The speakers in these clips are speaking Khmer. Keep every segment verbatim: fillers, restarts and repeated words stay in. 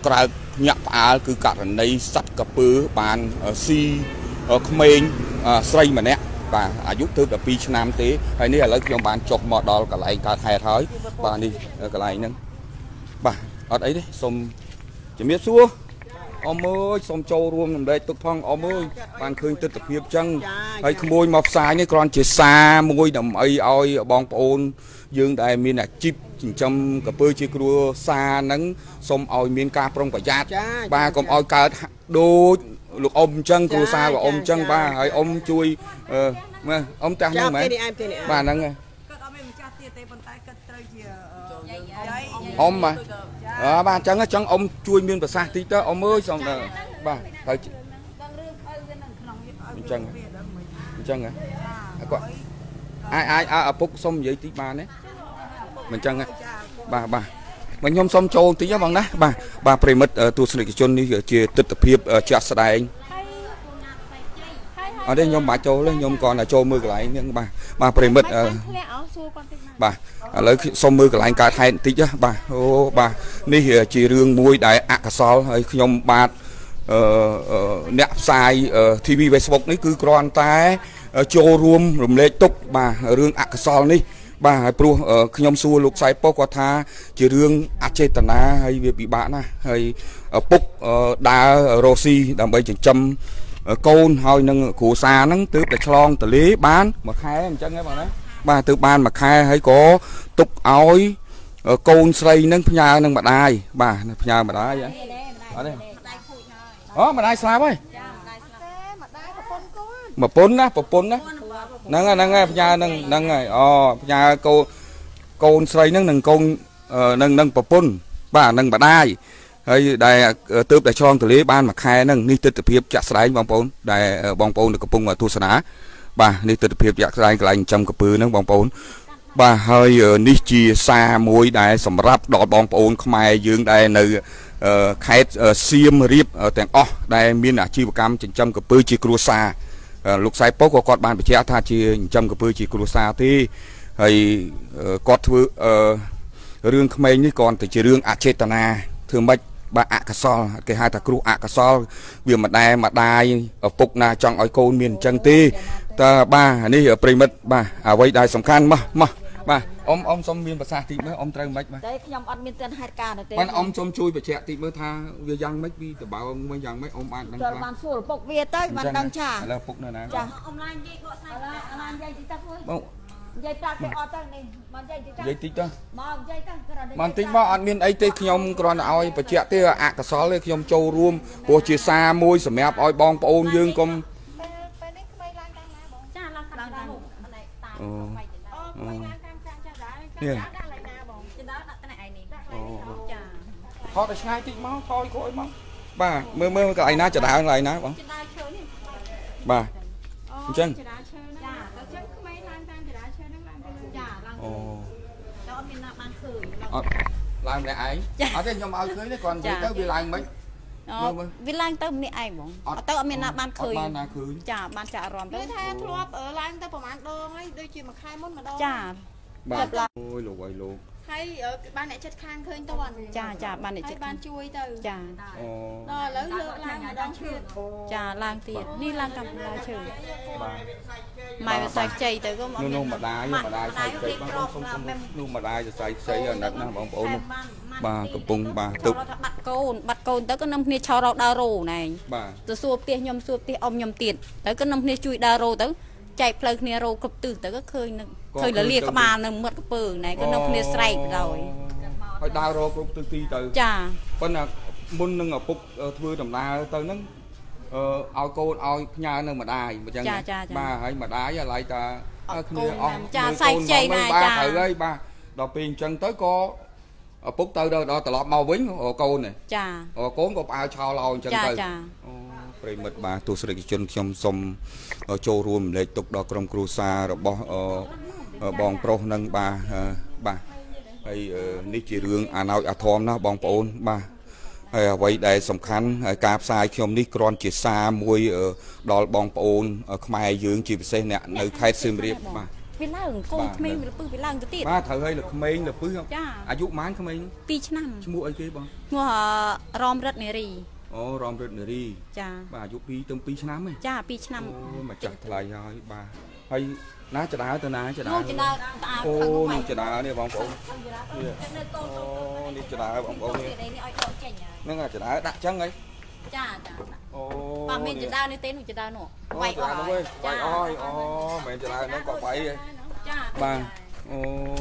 ក្រើកញាក់ផ្អើលគឺករណីសត្វក្រពើបានស៊ីក្មេងស្រីម្នាក់បាទអាយុទើបតែពីរឆ្នាំទេហើយនេះឥឡូវខ្ញុំបានចុះមកដល់កន្លែងកើតហេតុហើយបាទនេះកន្លែងហ្នឹងបាទអត់អីទេសូមជំរាបសួរអមអើយសូមចូលរួមរំលែកទុកផងអមអើយបានឃើញទស្សនវិជ្ជាចឹងហើយក្មួយមកផ្សាយនេះគ្រាន់ជាសារមួយដើម្បីឲ្យបងប្អូនយើងដែលមានអាជីពចិញ្ចឹមក្រពើជាគ្រួសារហ្នឹងសូមឲ្យមានការប្រុងប្រយ័ត្នបាទកុំឲ្យកើតដូចលោកអ៊ំអញ្ចឹងគ្រួសាររបស់អ៊ំអញ្ចឹងបាទហើយអ៊ំជួយអឺមើលអ៊ំតាំងហ្នឹងមែនបាទហ្នឹងហើយគាត់អត់មានម្ចាស់ទៀតទេប៉ុន្តែគាត់ត្រូវជាអ៊ំបាទអើបាទអញ្ចឹងអញ្ចឹងអ៊ំជួយមានប្រសាសន៍តិចទៅអ៊ំអើយសូមបាទហើយអញ្ចឹងអញ្ចឹងហ៎គាត់អាចអាចឪពុកសុំនិយាយតិចបានទេមិនអញ្ចឹងបាទបាទមកខ្ញុំសូមចូលតិចបងណាបាទបាទប្រិមិត្តទស្សនិកជននេះជាទស្សនវិជ្ជាជាក់ស្ដែងអត់ទេខ្ញុំបាច់ចូលទេខ្ញុំគ្រាន់តែចូលមើលកន្លែងហ្នឹងបាទបាទប្រិមិត្តបាទឥឡូវសូមមើលកន្លែងកើតហេតុបន្តិចបាទអូបាទនេះជារឿងមួយដែលអកុសលហើយខ្ញុំបាទអឺអ្នកផ្សាយ ធី វី Facebook នេះគឺគ្រាន់តែចូលរួមរំលែកទុកបាទរឿងអកុសលនេះបាទហើយព្រោះខ្ញុំសួរលោកសៃប៉ុសគាត់ថាជារឿងអចេតនាហើយវាពិបាកណាស់ហើយពុកដើររស់ស៊ីដើម្បីចិញ្ចឹមកូនហើយនឹងគ្រួសារហ្នឹងទើបតែឆ្លងទលេបានមួយខែអញ្ចឹងហ៎បងណាបាទទើបបានមួយខែហើយក៏ទុកឲ្យកូនស្រីហ្នឹងផ្ញើនឹងម្ដាយបាទផ្ញើម្ដាយអត់ទេអូម្ដាយស្លាប់ហើយចាម្ដាយស្លាប់ទេម្ដាយប្រពន្ធគាត់ប្រពន្ធណាប្រពន្ធណាហ្នឹងហ្នឹងហើយផ្ញើនឹងហ្នឹងហើយអូផ្ញើកូនកូនស្រីហ្នឹងនឹងកូននឹងនឹងប្រពន្ធបាទនឹងម្ដាយហើយដែលទើបតែឆ្លងទលេបានមួយខែហ្នឹងនេះទស្សនវិជ្ជាចាក់ស្ដែងបងប្អូនដែលបងប្អូនកំពុងទស្សនាបាទនេះទស្សនវិជ្ជាចាក់ស្ដែងកន្លែងចិញ្ចឹមកពើហ្នឹងបងប្អូនបាទហើយនេះជាសារមួយដែលសម្រាប់ដល់បងប្អូនខ្មែរយើងដែលនៅខេត្តសៀមរាបទាំងអស់ដែលមានអាជីវកម្មចិញ្ចឹមក្រពើជាគ្រួសារលោកសៃប៉ុសក៏គាត់បានបញ្ជាក់ថាជាចិញ្ចឹមក្រពើជាគ្រួសារទេហើយគាត់ធ្វើរឿងក្មេងនេះគ្រាន់តែជារឿងអចេតនាធ្វើម៉េចបាទអកុសលគេហៅថាគ្រោះអកុសលវាមិនដែលម្ដាយឪពុកណាចង់ឲ្យកូនមានអញ្ចឹងទេតើបាទនេះប្រិមិត្តបាទអ្វីដែលសំខាន់មកមកបាទអ៊ំអ៊ំសុំមានប្រសាសន៍តិចមើលអ៊ំត្រូវមិនបាទតែខ្ញុំអត់មានទាន់ហេតុការណ៍ទេបាទអ៊ំសុំជួយបញ្ជាក់តិចមើលថាវាយ៉ាងម៉េចពីតបើមួយយ៉ាងម៉េចអ៊ំបានដឹងខ្លះបានសួរឪពុកវាទៅបានដឹងចាឥឡូវឪពុកនៅណាចាអ៊ំឡាញនិយាយគាត់ស្នាអឡាញនិយាយតិចទៅបងនិយាយប្រាប់គេអត់ទៅនេះមកនិយាយតិចទៅនិយាយតិចទៅមកនិយាយទៅគ្រាន់តែមកតិចមកអត់មានអីទេខ្ញុំគ្រាន់តែឲ្យបញ្ជាក់ទេអកុសលទេខ្ញុំចូលរួមព្រោះជាសារមួយសម្រាប់ឲ្យបងប្អូនយើងកុំពេលនេះក្មេងឡើងតាមណាបងចាឡើងតាមតាមអូអូនេះដាក់ឡើងណាបងចិនដល់ដាក់តែឯនេះអូចាថតឲ្យឆ្ងាយតិចមកថយក្រោយមកបាទមើលមើលកន្លែងណាចដើកន្លែងណាបងចដើឈើនេះបាទអញ្ចឹងចដើឈើចាដល់ចឹងក្មេងឡើងតាមចដើឈើហ្នឹងឡើងទៅចាឡើងអូដល់អត់មានណាបានឃើញអត់ឡើងម្នាក់ឯងអត់ទេខ្ញុំឲ្យឃើញទេគាត់និយាយទៅវាឡើងមិនអូវាឡើងទៅម្នាក់ឯងបងអត់ទៅអត់មានណាបានឃើញបានណាឃើញចាបានចាក់អារម្មណ៍ទៅថាធ្លាប់ឡើងទៅប្រហែលដងហើយដូចជាមួយខែមុនម្ដងចាបាទអូយលោកអើយលោកហើយបានអ្នកចិត្តខាងឃើញទៅចាចាបានអ្នកចិត្តបានជួយទៅចាអូដល់ឥឡូវលើកឡើងម្ដងឈឺចាឡើងទៀតនេះឡើងតាមដើរឈើបាទម៉ែវិស័យខ្ចីទៅក៏នោះនោះម្ដាយម្ដាយខ្ចីទៅបងសុំសុំនោះម្ដាយវិស័យខ្ចីអាណិតណាបងប្អូននោះបាទកំពុងបាទទៅបាត់កូនបាត់កូនទៅក៏នាំគ្នាឆោរោដើររោណែបាទទៅសួរផ្ទះខ្ញុំសួរផ្ទះអ៊ំខ្ញុំទៀតទៅក៏នាំគ្នាជួយដើររោទៅចែកផ្លូវគ្នារោគ្រប់ទិសទៅក៏ឃើញនឹងឃើញលលាក្បាលនឹងមាត់កពើណែក៏នាំគ្នាស្រែកដោយហើយដើររោគ្រប់ទិសទីទៅចាប៉ុន្តែមុននឹងឪពុកធ្វើដំណើរទៅហ្នឹងអឺឲ្យកូនឲ្យផ្ញើនៅម្ដាយអញ្ចឹងបាទហើយម្ដាយឡៃតាគ្នាអស់ចាសៃខ្ចីណាចាត្រូវហើយបាទដល់ពេលអញ្ចឹងទៅក៏ឪពុកទៅដល់ត្រឡប់មកវិញកូនចាកូនក៏ផ្អើលឆោលឲ្យអញ្ចឹងទៅចាអូប្រិមិត្តបាទទស្សនិកជនខ្ញុំសូមចូលរួមរំលែកទុកដល់ក្រុមគ្រួសាររបស់បងប្រុសនឹងបាទបាទហើយនេះជារឿងអាណោចអាធមណាបងប្អូនបាទហើយអ្វីដែលសំខាន់ការផ្សាយខ្ញុំនេះគ្រាន់ជាសារមួយដល់បងប្អូនខ្មែរយើងជាពិសេសអ្នកនៅខេត្តសៀមរាបបាទវាឡើងកូនក្មេងលពឹសវាឡើងទៅទៀតបាទត្រូវឲ្យលក្មេងលពឹសអាយុប៉ុន្មានក្មេងពីរឆ្នាំឈ្មោះអីគេបងឈ្មោះរមរិទ្ធនារីអូរមរិទ្ធនារីចាបាទអាយុពីរទៅពីរឆ្នាំហ៎ចាពីរឆ្នាំអូមកចាស់ថ្លៃហើយបាទហើយណាចដើទៅណាចដើអូចដើអូនេះចដើនេះបងប្អូននេះអូនេះចដើបងប្អូននេះហ្នឹងចដើដាក់ចឹងហីចាចាអូបាទមានចដើនេះទេនោះចដើនោះវាយអស់ហើយវាយអស់អូមិនចដើហ្នឹងក៏វាយចាបាទអូ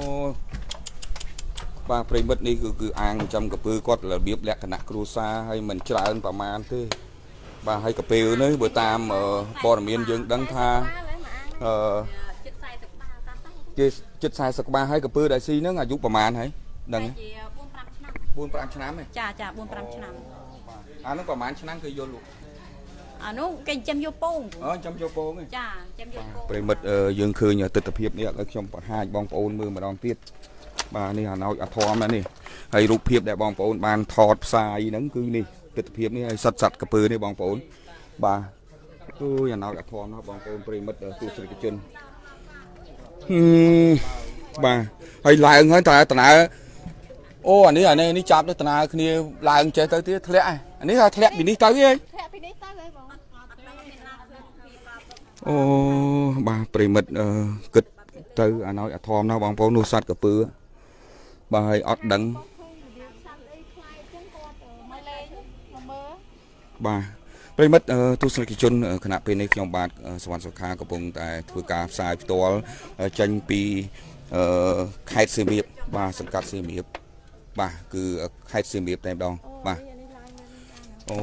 បាទប្រិមិត្តនេះគឺគឺអាងចំកពើគាត់របៀបលក្ខណៈគ្រួសារហើយមិនច្រើនប្រមាណទេបាទហើយកពើនេះបើតាមព័ត៌មានយើងដឹងថាអឺជាជិត40ក្បាលហើយកពើដែលស៊ីហ្នឹងអាយុប្រមាណហើយដឹងជា bốn nămឆ្នាំហ៎ចាចាbốn nămឆ្នាំអានោះប្រហែលឆ្នាំគឺយកលក់អានោះគេចាំយកពងអូចាំយកពងចាចាំយកពងប្រិមិត្តយើងឃើញទិដ្ឋភាពនេះឲ្យខ្ញុំបង្ហាញបងប្អូនមើលម្ដងទៀតបាទនេះអាណោចអាធំនេះហើយរូបភាពដែលបងប្អូនបានថតផ្សាយហ្នឹងគឺនេះទិដ្ឋភាពនេះឲ្យសັດសັດកពើនេះបងប្អូនបាទអូយអាណោចអាធំណាបងប្អូនប្រិមិត្តទស្សនិកជនបាទហើយឡើងហើយតើតើអូអានេះអានេះនេះចាប់ទៅតើគ្នាឡើងចេះទៅទៀតធ្លាក់អានេះថាធ្លាក់ពីនេះទៅហីធ្លាក់ពីនេះទៅហីបងអូបាទប្រិមិត្តគិតទៅអាណោចអាធំណាបងប្អូននោះសัตว์កពើបាទហើយអត់ដឹងបាទប្រិមិត្តទស្សនិកជនគណៈពេលនេះខ្ញុំបាទសវណ្ណសុខាកំពុងតែធ្វើការផ្សាយផ្ទាល់ចេញពីខេត្តសៀមរាបបាទសង្កាត់សៀមរាបបាទគឺខេត្តសៀមរាបតែម្ដងបាទអូ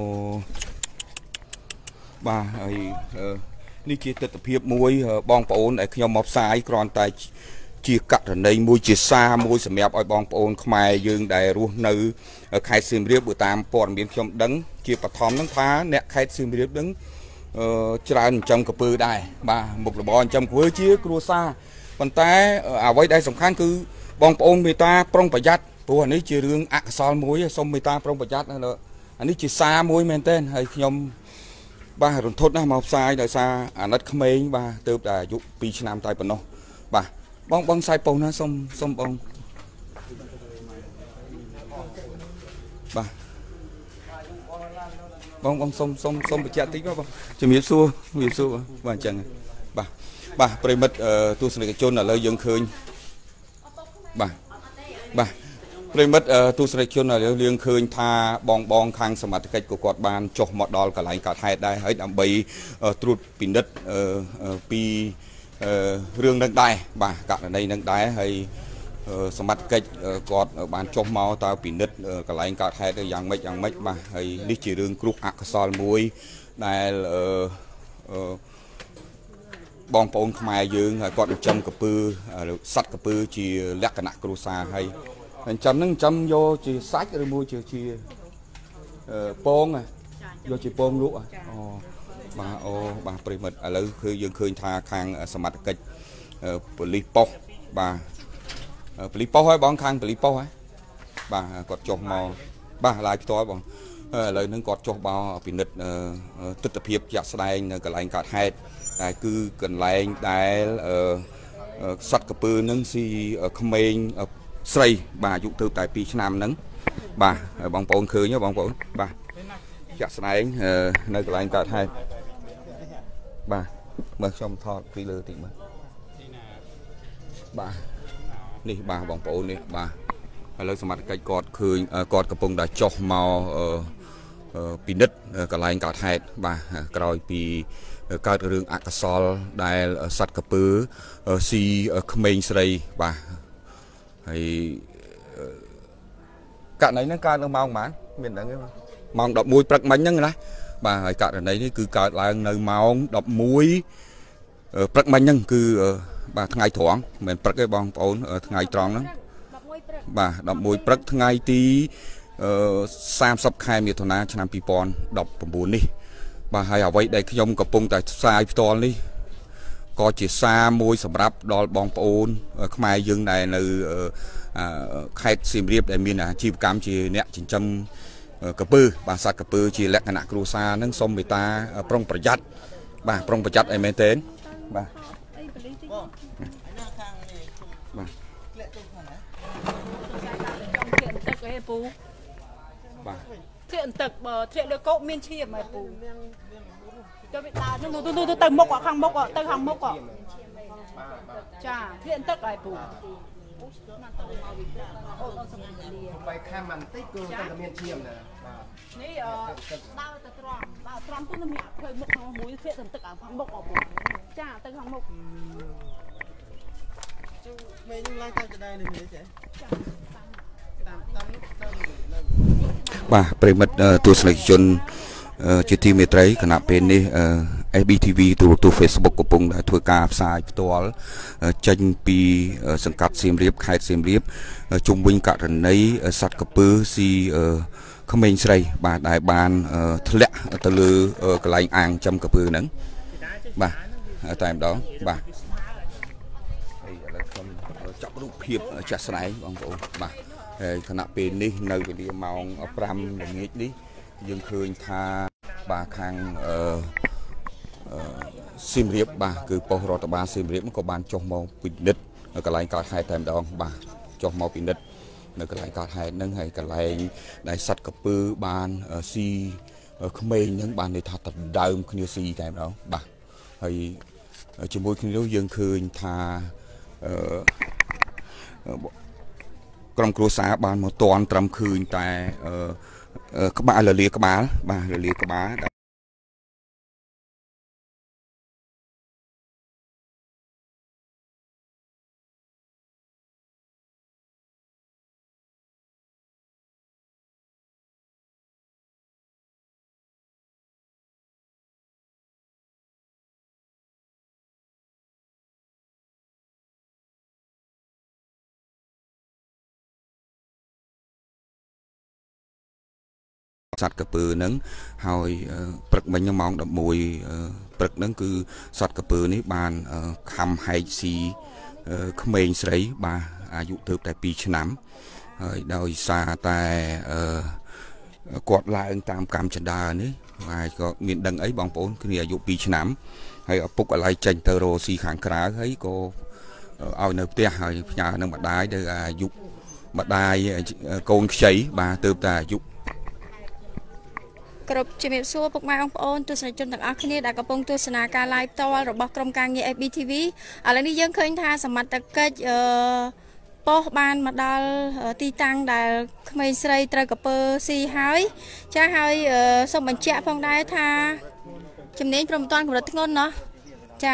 បាទហើយនេះជាទិដ្ឋភាពមួយបងប្អូនដែលខ្ញុំមកផ្សាយគ្រាន់តែជាករណីមួយជាសារមួយសម្រាប់ឲ្យបងប្អូនខ្មែរយើងដែលរស់នៅខេត្តសៀមរាបបើតាមព័ត៌មានខ្ញុំដឹងជាបឋមហ្នឹងថាអ្នកខេត្តសៀមរាបហ្នឹងច្រើនចិញ្ចឹមកពើដែរបាទមុខរបរចិញ្ចឹមកពើជាគ្រួសារប៉ុន្តែអ្វីដែលសំខាន់គឺបងប្អូនមេត្តាប្រុងប្រយ័ត្នព្រោះអានេះជារឿងអកុសលមួយសូមមេត្តាប្រុងប្រយ័ត្នអានេះជាសារមួយមែនទែនហើយខ្ញុំបាទរន្ធត់ណាស់មកផ្សាយដោយសារអាណិតក្មេងបាទទៅតែអាយុពីរឆ្នាំតែប៉ុណ្ណោះបាទបងបងសាយប៉ុស្តិ៍ណាសុំសុំបងបាទបងបងសុំសុំសុំបញ្ជាក់តិចបងជំរាបសួរជំរាបសួរបាទអញ្ចឹងបាទបាទប្រិមិត្តទស្សនិកជនឥឡូវយើងឃើញបាទបាទប្រិមិត្តទស្សនិកជនឥឡូវយើងឃើញថាបងបងខាងសមត្ថកិច្ចក៏គាត់បានចុះមកដល់កន្លែងកើតហេតុដែរហើយដើម្បីត្រួតពិនិត្យពីរឿងនឹងដែរបាទករណីនឹងដែរហើយសមត្ថកិច្ចគាត់បានចុះមកតើពិនិត្យកន្លែងកើតហេតុយ៉ាងម៉េចយ៉ាងម៉េចបាទហើយនេះជារឿងគ្រោះអកុសលមួយដែលបងប្អូនខ្មែរយើងគាត់ចិញ្ចឹមកពើសត្វកពើជាលក្ខណៈគ្រួសារហើយចិញ្ចឹមហ្នឹងចិញ្ចឹមយកជាសាច់ឬមួយជាជាពងយកជាពងលក់អូបាទអូបាទប្រិមិត្តឥឡូវគឺយើងឃើញថាខាងសមត្ថកិច្ចប៉ូលីសប៉ុស្តិ៍បាទប៉ូលីសប៉ុស្តិ៍ហើយបងខាងប៉ូលីសប៉ុស្តិ៍ហើយបាទគាត់ចុះមកបាទឡាយផ្ទាល់បងឥឡូវហ្នឹងគាត់ចុះមកពិនិត្យទិដ្ឋភាពជាក់ស្ដែងនៅកន្លែងកើតហេតុតែគឺកន្លែងដែលសត្វកពើហ្នឹងស៊ីក្មេងស្រីបាទអាយុទៅតែពីរឆ្នាំហ្នឹងបាទបងប្អូនឃើញបងប្អូនបាទជាក់ស្ដែងនៅកន្លែងកើតហេតុបាទមើលខ្ញុំថតពីលើតិចមើលបាទនេះបាទបងប្អូននេះបាទឥឡូវសមត្ថកិច្ចគាត់ឃើញគាត់កំពុងតែចុះមកពិនិត្យកន្លែងកើតហេតុបាទក្រោយពីកើតរឿងអកុសលដែលសត្វកពើស៊ីក្មេងស្រីបាទហើយករណីហ្នឹងកើតនៅម៉ោងប៉ុន្មានមានដឹងទេម៉ោងដប់មួយព្រឹកមិញហ្នឹងណាបាទហើយករណីនេះគឺកើតឡើងនៅម៉ោងដប់មួយព្រឹកមិញហ្នឹងគឺបាទថ្ងៃត្រង់មិនមែនព្រឹកទេបងប្អូនថ្ងៃត្រង់ហ្នឹងបាទដប់មួយព្រឹកថ្ងៃទីសាមសិបខែមិថុនាឆ្នាំពីរពាន់ដប់ប្រាំបួននេះបាទហើយអ្វីដែលខ្ញុំកំពុងតែផ្សាយផ្ទាល់នេះក៏ជាសារមួយសម្រាប់ដល់បងប្អូនខ្មែរយើងដែលនៅខេត្តសៀមរាបដែលមានអាជីវកម្មជាអ្នកចិញ្ចឹមកពើបាទសត្វកពើជាលក្ខណៈគ្រួសារហ្នឹងសូមមេត្តាប្រុងប្រយ័ត្នបាទប្រុងប្រយ័ត្នអីមែនទេបាទពូបាទធ្លាក់ទឹកបើធ្លាក់លើកោកមានឈាមហើយពូចូលវាដើរនោះទៅទៅមុខខាងមុខទៅខាងមុខចាធ្លាក់ទឹកហើយពូไปข้ามมันติดกูแต่เมียนเทียมนะนี่เออดาวตะตรอมดาวตรอมปุ๊บมันมีเคยมุกของมุ้ยเสียถึงตึกอ่างพังบกออกจ้าตึกพังบกจูไม่ยุ่งไล่ตามจะได้หนึ่งเลยเจ๊ตามตามตามបាទប្រិមិត្តទស្សនិកជនជាទីមេត្រីគណៈពេលនេះ เอส บี ที วี ទូរទស្សន៍ Facebook កំពុងតែធ្វើការផ្សាយផ្ទាល់ចេញពីសង្កាត់សៀមរាបខេត្តសៀមរាបជុំវិញករណីសត្វក្រពើស៊ីក្មេងស្រីបាទដែលបានធ្លាក់ទៅលើកន្លែងអាងចំក្រពើហ្នឹងបាទតែម្ដងបាទហើយឥឡូវខ្ញុំចាប់រូបភាពចាស់ស្ដែងបងប្អូនបាទហើយគណៈពេលនេះនៅវេលាម៉ោងប្រាំល្ងាចនេះយើងឃើញថាបាទខាងអឺសៀមរាបបាទគឺប៉ុស្តិ៍រដ្ឋបាលសៀមរាបក៏បានចុះមកពិនិត្យកន្លែងកើតហេតុតែម្ដងបាទចុះមកពិនិត្យនៅកន្លែងកើតហេតុហ្នឹងហើយកន្លែងដែលសត្វក្រពើបានស៊ីក្មេងហ្នឹងបានន័យថាដណ្ដើមគ្នាស៊ីតែម្ដងបាទហើយជាមួយគ្នានោះយើងឃើញថាអឺក្រុមគ្រួសារបានមកតន់ត្រឹមឃើញតែក្បាលលលាក្បាលបាទលលាក្បាលសត្វក្រពើហ្នឹងហើយព្រឹកមិញម៉ោងដប់មួយព្រឹកហ្នឹងគឺសត្វក្រពើនេះបានខំហែកស៊ីក្មេងស្រីបាទអាយុទៅតែពីរឆ្នាំហើយដោយសារតែគាត់ឡើងតាមកម្មចន្ទានេះហើយក៏មានដឹងអីបងប្អូនគ្នាអាយុពីរឆ្នាំហើយឪពុកឥឡូវចេញទៅរកស៊ីខាងក្រៅហើយក៏ឲ្យនៅផ្ទះហើយផ្ញើនឹងម្ដាយទៅអាយុម្ដាយកូនខ្ចីបាទទៅតែអាយុគ្រប់ជំរាបសួរពុកម៉ែបងប្អូនទស្សនិកជនទាំងអស់គ្នាដែលកំពុងទស្សនាការ live ផ្ទាល់របស់ក្រុមការងារ เอส บี ที វី ឥឡូវនេះយើងឃើញថាសមត្ថកិច្ចអឺប៉ុស្តិ៍បានមកដល់ទីតាំងដែលក្មេងស្រីត្រូវក្រពើស៊ីហើយចាហើយសូមបញ្ជាក់ផងដែរថាជំនាញព្រមតាន់កម្រិតធ្ងន់เนาะចា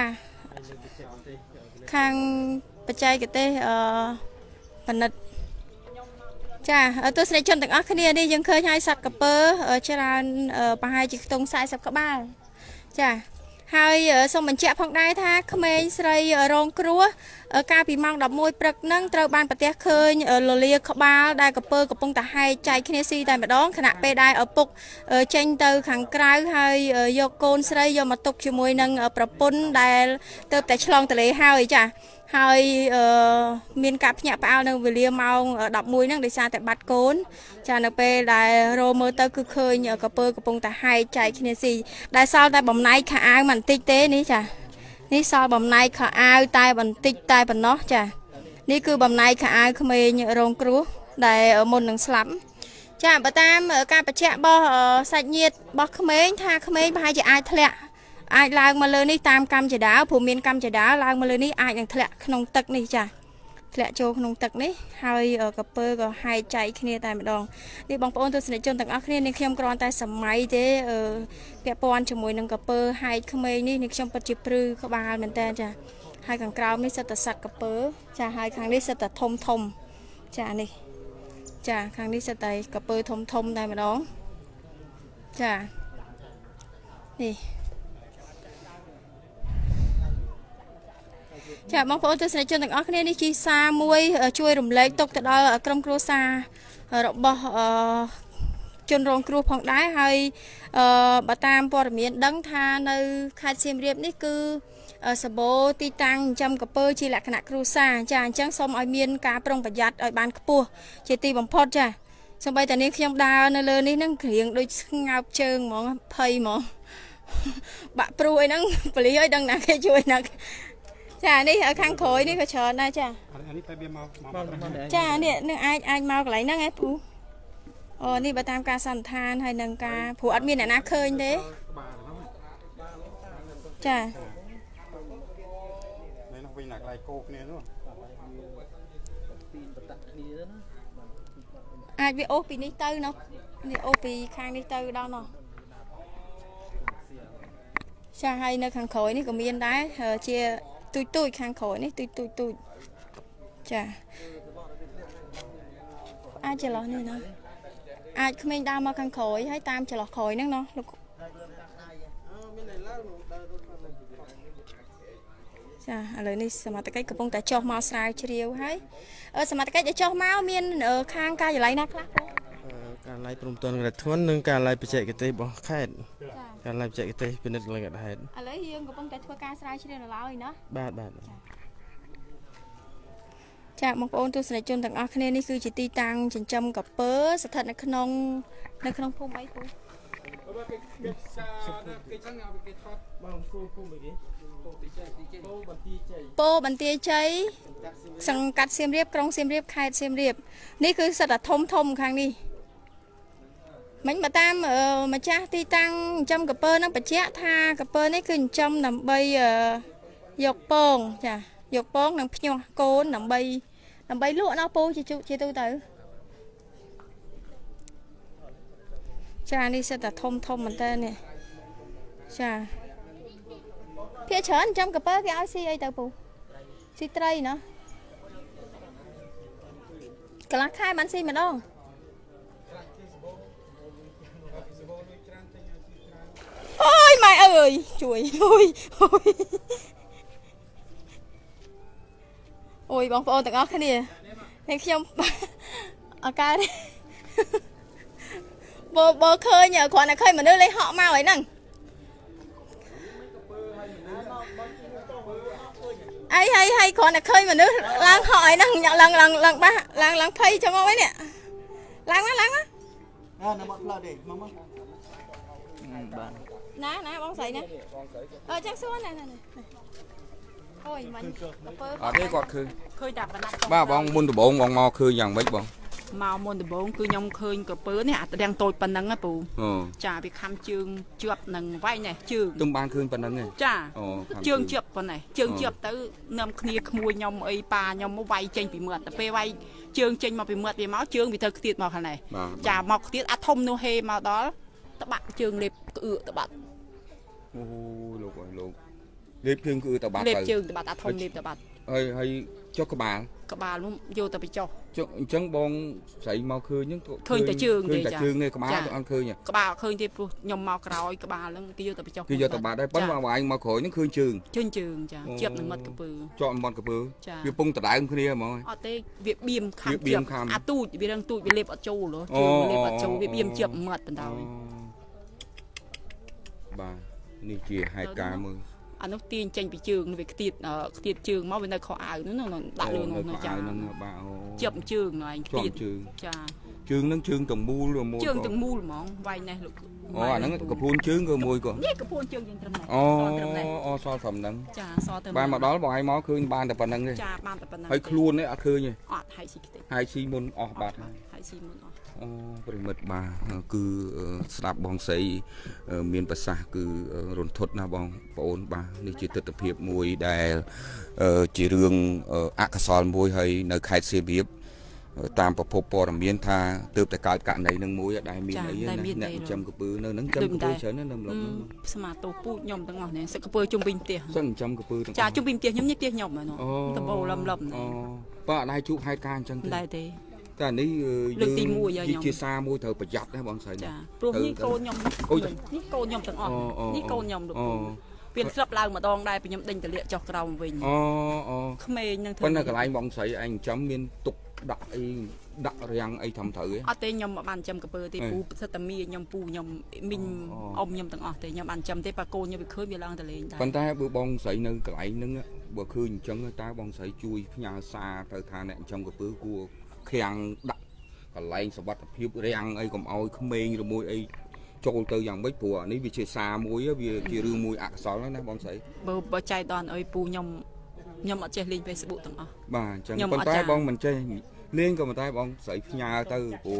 ខាងបច្ចេកទេសអឺបណ្ឌិតចាទស្សនិកជនទាំងអស់គ្នានេះយើងឃើញហើយសត្វក្រពើច្រើនប្រហែលជាខ្ទង់สี่สิบក្បាលចាហើយសូមបញ្ជាក់ផងដែរថាក្មេងស្រីរងគ្រោះកាលពីម៉ោងដប់មួយព្រឹកហ្នឹងត្រូវបានប្រទះឃើញលលាក្បាលដែលក្រពើកំពុងតែហែកចែកគ្នាស៊ីតែម្ដងខណៈពេលដែលឪពុកចេញទៅខាងក្រៅហើយយកកូនស្រីយកមកទុកជាមួយនឹងប្រពន្ធដែលទៅតែឆ្លងទន្លេហើយចាហើយមានការភ្ញាក់ផ្អើលនៅវេលាម៉ោងដប់មួយហ្នឹងដោយសារតែបាត់កូនចានៅពេលដែលរោមើលទៅគឺឃើញក្រពើកំពុងតែហែកចែកគ្នាស៊ីដែលសល់តែបំណែកខោអាវបន្តិចទេនេះចានេះសល់បំណែកខោអាវតែបន្តិចតែប៉ុណ្ណោះចានេះគឺបំណែកខោអាវក្មេងរងគ្រោះដែលមុននឹងស្លាប់ចាបើតាមការបញ្ជាក់របស់សាច់ញាតិរបស់ក្មេងថាក្មេងប្រហែលជាអាចធ្លាក់អាចឡើងមកលើនេះតាមកម្មចដាព្រោះមានកម្មចដាឡើងមកលើនេះអាចនឹងធ្លាក់ក្នុងទឹកនេះចាធ្លាក់ចូលក្នុងទឹកនេះហើយក្រពើក៏ហែកចែកគ្នាតែម្ដងនេះបងប្អូនទស្សនិកជនទាំងអស់គ្នានេះខ្ញុំគ្រាន់តែសម័យទេពាក់ព័ន្ធជាមួយនឹងក្រពើហែកក្មេងនេះនេះខ្ញុំពិតជាព្រឺក្បាលមែនតើចាហើយខាងក្រោមនេះសិតតែសត្វក្រពើចាហើយខាងនេះសិតតែធំធំចានេះចាខាងនេះសិតតែក្រពើធំធំតែម្ដងចានេះចាបងប្អូនទស្សនិកជនទាំងអស់គ្នានេះជាសារមួយជួយរំលែកទុកទៅដល់ក្រុមគ្រួសាររបស់ជនរងគ្រោះផងដែរហើយបើតាមព័ត៌មានដឹងថានៅខេត្តសៀមរាបនេះគឺសបោទីតាំងចិញ្ចឹមក្រពើជាលក្ខណៈគ្រួសារចាអញ្ចឹងសូមឲ្យមានការប្រុងប្រយ័ត្នឲ្យបានខ្ពស់ជាទីបំផុតចាសូម្បីតែនេះខ្ញុំដើរនៅលើនេះហ្នឹងគ្រៀងដូចស្ងើបជើងហ្មងភ័យហ្មងបាក់ព្រួយហ្នឹងប៉លីឲ្យដឹងណាគេជួយណាចានេះខាងក្រោយនេះក៏ច្រើនដែរចាអានេះទៅវាមកចានេះនឹងអាចអាចមកកន្លែងហ្នឹងឯងពូអូនេះបើតាមការសន្និដ្ឋានហើយនឹងការព្រោះអត់មានអ្នកណាឃើញទេចានេះនោះវិញណាកន្លែងគោគ្នានោះអាចវាអូសពីនេះទៅនោះនេះអូសពីខាងនេះទៅដល់នោះចាហើយនៅខាងក្រោយនេះក៏មានដែរជាទូចទូចខាងក្រោយនេះទូចទូចទូចចាអាចចន្លោះនេះណាអាចក្មេងដើរមកខាងក្រោយហើយតាមចន្លោះក្រោយហ្នឹងណោះលោកចាឥឡូវនេះសមត្ថកិច្ចកំពុងតែចុះមកស្រាវជ្រាវហើយសមត្ថកិច្ចដែលចុះមកមានខាងការចល័យណាខ្លះការឡាយព្រមតនក្រធននិងការឡាយបច្ចេកទេសរបស់ខេត្តការឡាយបច្ចេកទេសពិនិត្យលក្ខណៈហេតុឥឡូវយើងកំពុងតែធ្វើការស្រាវជ្រាវនៅឡើយណាបាទបាទចាបងប្អូនទស្សនិកជនទាំងអស់គ្នានេះគឺជាទីតាំងចិញ្ចឹមក្រពើស្ថិតនៅក្នុងនៅក្នុងភូមិអីពូពោបន្ទាយជ័យសង្កាត់សៀមរាបក្រុងសៀមរាបខេត្តសៀមរាបនេះគឺសិតតែធំធំខាងនេះមិញបើតាមម្ចាស់ទីតាំងចិញ្ចឹមក្រពើនឹងបញ្ជាក់ថាក្រពើនេះគឺចិញ្ចឹមដើម្បីយកពងចាយកពងនិងភ្ញាស់កូនដើម្បីដើម្បីលក់ណោះពូជាជាទូទៅចានេះសិតតែធំធំមែនតើនេះចាភាគច្រើនចំកពើគេឲ្យស៊ីអីទៅពូស៊ីត្រីណាកន្លះខែបានស៊ីម្ដងអូយម៉ែអើយជួយអូយអូយបងប្អូនទាំងអស់គ្នានេះខ្ញុំអកានេះបើបើឃើញគ្រាន់តែឃើញមនុស្សលេងហក់មកអីហ្នឹងអីហើយហើយគ្រាន់តែឃើញមនុស្សឡើងហក់អីហ្នឹងឡើងឡើងឡើងបាសឡើងឡើងភ័យចឹងមកវិញនេះឡើងមកឡើងមកអូនៅមកផ្លូវទេមកមកបាទណាណាបងស្រីណាអឺចឹងសួរណាណាអូយមិញអត់ទេគាត់ឃើញឃើញតែបណ្ដាបាទបងមុនដំបងបងមកឃើញយ៉ាងម៉េចបងមកមុនដំបងគឺខ្ញុំឃើញក្រពើនេះអារាំងតូចប៉ុណ្ណឹងហ៎ពូចាវាខំជើងជាប់នឹងវាយនេះជើងទុំបានឃើញប៉ុណ្ណឹងទេចាជើងជាប់ប៉ុណ្ណេះជើងជាប់ទៅនាំគ្នាក្មួយខ្ញុំអីប៉ាខ្ញុំមកវាយចេញពីមាត់ទៅពេលវាយជើងចេញមកពីមាត់វាមកជើងវាទៅខ្ទៀតមកខាងនេះចាមកខ្ទៀតអាធំនោះហេមកដល់ត្បាក់ជើងលេបក្អឺត្បាក់អូលោកអើយលោកលេបជើងក្អឺត្បាក់ទៅលេបជើងត្បាក់អាធំលេបត្បាក់ហើយហើយចុះក្បាលក្បាលនោះយកទៅបិចុះអញ្ចឹងបងស្រីមកឃើញហ្នឹងឃើញតែជើងទេចាជើងទេក្បាលអត់ឃើញក្បាលឃើញទេព្រោះខ្ញុំមកក្រោយក្បាលហ្នឹងគេយកទៅបិចុះគេយកទៅបាត់ដែរប៉ុន្តែវាយមកក្រោយហ្នឹងឃើញជើងជើងជើងចាជាប់នឹងមាត់ក្រពើជាប់មាត់ក្រពើវាពងដដើមគ្នាហ្មងអត់ទេវាបៀមខាងជាប់អាទូចវារឹងទូចវាលេបអត់ចូលជើងលេបអត់ចូលវាបៀមជាប់មាត់បណ្ដោយបាទនេះជាហេតុការណ៍មើលអានោះទាញចេញពីជើងវាខ្ទៀតខ្ទៀតជើងមកវានៅខោអាវនោះដាក់លើនោះចាហ្នឹងបាទអូជាប់ជើងហើយខ្ទៀតចាជើងហ្នឹងជើងទាំងមូលមួយជើងទាំងមូលហ្មងវាយនេះលោកអូអាហ្នឹងកពួនជើងក៏មួយក៏នេះកពួនជើងយើងត្រឹមនេះអូអូសល់ត្រឹមហ្នឹងចាសល់ត្រឹមបានមកដល់បងឯងមកឃើញបានតែប៉ុណ្្នឹងទេចាបានតែប៉ុណ្្នឹងហើយខ្លួននេះអត់ឃើញទេអត់ហើយស៊ីខ្ទេចហើយស៊ីមុនអស់បាត់ហើយស៊ីមុនអស់អូប្រិមិត្តបាទគឺស្ដាប់បងស្រីមានប្រសាសន៍គឺរន្ធត់ណាបងប្អូនបាទនេះជាទស្សនវិជ្ជាមួយដែលជារឿងអកុសលមួយហើយនៅខេត្តសៀមរាបតាមប្រភពព័ត៌មានថាទើបតែកើតករណីនឹងមួយដែលមានអីណាអ្នកចិញ្ចឹមក្រពើនៅហ្នឹងចិញ្ចឹមក្រពើច្រើនណាស់នៅម្លប់ហ្នឹងស្មាតោពូជខ្ញុំទាំងអស់នេះសឹកក្រពើជុំវិញផ្ទះសិនចិញ្ចឹមក្រពើទាំងចាជុំវិញផ្ទះខ្ញុំនេះផ្ទះខ្ញុំហ្នឹងដំបូលលំលំអូបាទអត់ដែរជួបហេតុការណ៍អញ្ចឹងទេដែរទេតែនេះយើងជាសារមួយត្រូវប្រយ័ត្នណាបងស្រីចាព្រោះនេះកូនខ្ញុំនេះកូនខ្ញុំទាំងអស់នេះកូនខ្ញុំលោកពៀនស្លាប់ឡើងម្ដងដែរពីខ្ញុំដេញតលាក់ចុះក្រោមវិញអូអូក្មេងនឹងធ្វើប៉ុន្តែកន្លែងបងស្រីឯងចាំមានទុកដាក់អីដាក់រាំងអីធំត្រូវទេអត់ទេខ្ញុំមិនបានចាំកពើទេពូសិតតែមីខ្ញុំពូខ្ញុំមីងអ៊ំខ្ញុំទាំងអស់ទេខ្ញុំបានចាំទេប៉ាកូនខ្ញុំវាឃើញវាឡើងតលេងដែរប៉ុន្តែបើបងស្រីនៅកន្លែងហ្នឹងបើឃើញអញ្ចឹងតើបងស្រីជួយផ្ញើសារទៅថាអ្នកចំកពើគួរខាំងដាក់កន្លែងសុវត្ថិភាពរាំងអីកុំឲ្យក្មេងឬមួយអីចូលទៅយ៉ាងម៉េចព្រោះអានេះវាជាសារមួយវាជារឿងមួយអកុសលណាបងស្រីបើបើចៃដន្យអីពូខ្ញុំខ្ញុំអត់ចេះលេង Facebook ទាំងអស់បាទអញ្ចឹងប៉ុន្តែបងមិនចេះលេងក៏ប៉ុន្តែបងស្រីផ្ញើទៅព្រោះ